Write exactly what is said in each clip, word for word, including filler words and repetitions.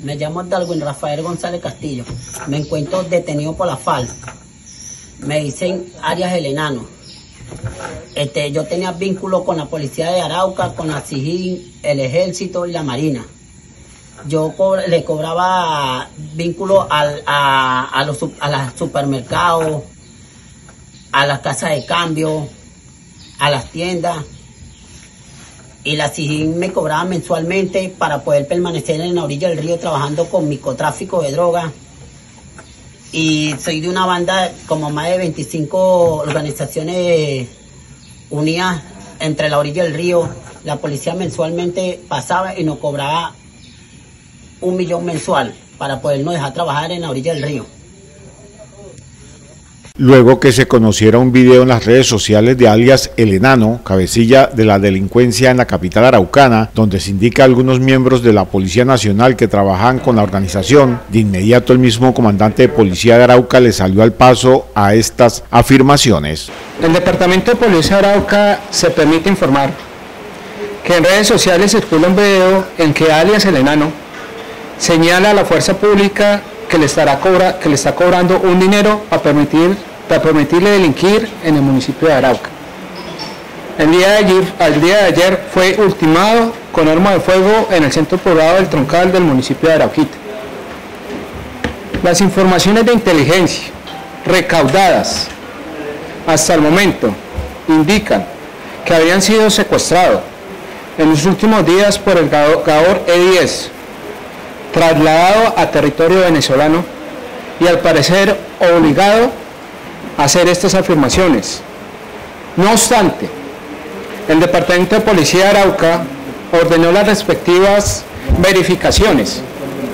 Me llamo Darwin Rafael González Castillo. Me encuentro detenido por la FARC. Me dicen Arias el Enano. Este, yo tenía vínculos con la policía de Arauca, con la SIJIN, el ejército y la marina. Yo co le cobraba vínculos al, a, a los a los supermercados, a las casas de cambio, a las tiendas. Y la SIJIN me cobraba mensualmente para poder permanecer en la orilla del río trabajando con microtráfico de droga. Y soy de una banda como más de veinticinco organizaciones unidas entre la orilla del río. La policía mensualmente pasaba y nos cobraba un millón mensual para podernos dejar trabajar en la orilla del río. Luego que se conociera un video en las redes sociales de alias El Enano, cabecilla de la delincuencia en la capital araucana, donde se indica a algunos miembros de la Policía Nacional que trabajan con la organización, de inmediato el mismo comandante de Policía de Arauca le salió al paso a estas afirmaciones. El Departamento de Policía de Arauca se permite informar que en redes sociales circula un video en que alias El Enano señala a la fuerza pública que le, estará cobra, que le está cobrando un dinero para, permitir, para permitirle delinquir en el municipio de Arauca. El día de ayer, el día de ayer fue ultimado con arma de fuego en el centro poblado del Troncal del municipio de Arauquita. Las informaciones de inteligencia recaudadas hasta el momento indican que habían sido secuestrados en los últimos días por el Gabor E diez, trasladado a territorio venezolano y al parecer obligado a hacer estas afirmaciones. No obstante, el Departamento de Policía de Arauca ordenó las respectivas verificaciones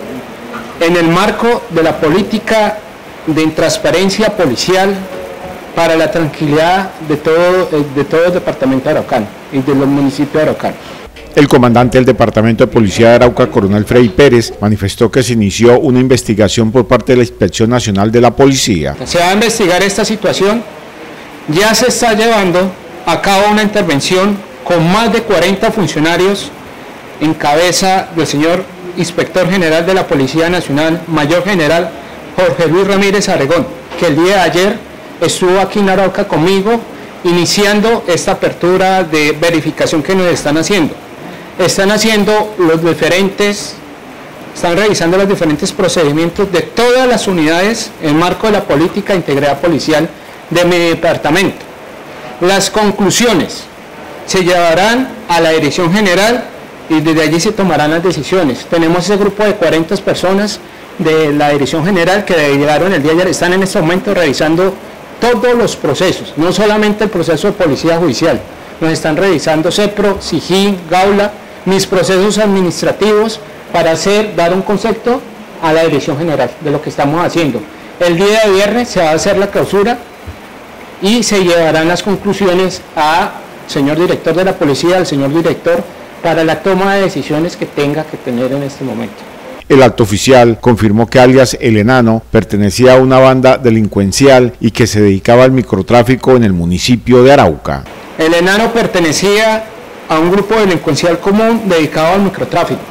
en el marco de la política de transparencia policial para la tranquilidad de todo, de todo el departamento araucano y de los municipios araucanos. El comandante del Departamento de Policía de Arauca, coronel Freddy Pérez, manifestó que se inició una investigación por parte de la Inspección Nacional de la Policía. Se va a investigar esta situación. Ya se está llevando a cabo una intervención con más de cuarenta funcionarios en cabeza del señor Inspector General de la Policía Nacional, Mayor General Jorge Luis Ramírez Aregón, que el día de ayer estuvo aquí en Arauca conmigo iniciando esta apertura de verificación que nos están haciendo. Están haciendo los diferentes, están revisando los diferentes procedimientos de todas las unidades en marco de la política de integridad policial de mi departamento. Las conclusiones se llevarán a la Dirección General y desde allí se tomarán las decisiones. Tenemos ese grupo de cuarenta personas de la Dirección General que llegaron el día de ayer, están en este momento revisando todos los procesos, no solamente el proceso de policía judicial, nos están revisando CEPRO, SIJIN, GAULA, mis procesos administrativos para hacer, dar un concepto a la Dirección General de lo que estamos haciendo. El día de viernes se va a hacer la clausura y se llevarán las conclusiones al señor director de la policía, al señor director, para la toma de decisiones que tenga que tener en este momento. El acto oficial confirmó que alias El Enano pertenecía a una banda delincuencial y que se dedicaba al microtráfico en el municipio de Arauca. El Enano pertenecía a un grupo delincuencial común dedicado al microtráfico.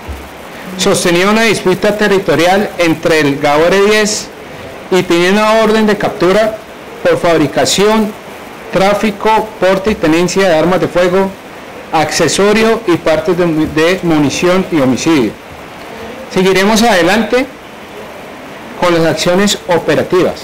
Sostenía una disputa territorial entre el Gabor E diez y tenía una orden de captura por fabricación, tráfico, porte y tenencia de armas de fuego, accesorio y partes de, de munición y homicidio. Seguiremos adelante con las acciones operativas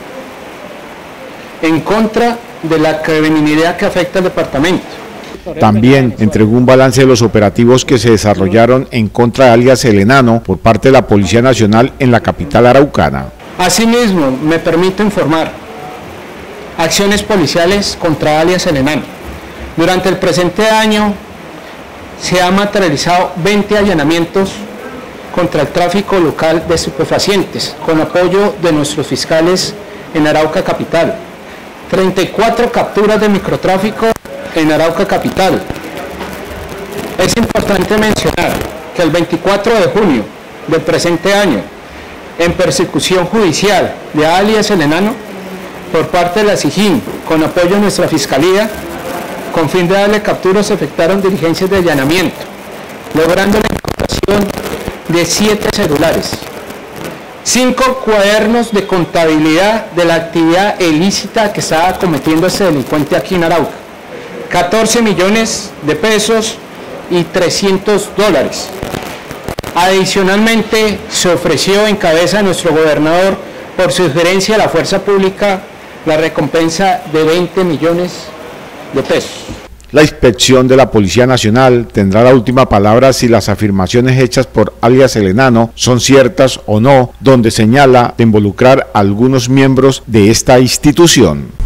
en contra de la criminalidad que afecta al departamento. También entregó un balance de los operativos que se desarrollaron en contra de alias El Enano por parte de la Policía Nacional en la capital araucana. Asimismo, me permito informar acciones policiales contra alias El Enano. Durante el presente año se han materializado veinte allanamientos contra el tráfico local de estupefacientes, con apoyo de nuestros fiscales en Arauca Capital. treinta y cuatro capturas de microtráfico en Arauca Capital. Es importante mencionar que el veinticuatro de junio del presente año, en persecución judicial de alias El Enano, por parte de la SIJIN, con apoyo de nuestra Fiscalía, con fin de darle captura, se efectuaron diligencias de allanamiento, logrando la incautación de siete celulares, cinco cuadernos de contabilidad de la actividad ilícita que estaba cometiendo este delincuente aquí en Arauca, catorce millones de pesos y trescientos dólares. Adicionalmente, se ofreció en cabeza de nuestro gobernador, por sugerencia de la Fuerza Pública, la recompensa de veinte millones de pesos. La inspección de la Policía Nacional tendrá la última palabra si las afirmaciones hechas por alias El Enano son ciertas o no, donde señala de involucrar a algunos miembros de esta institución.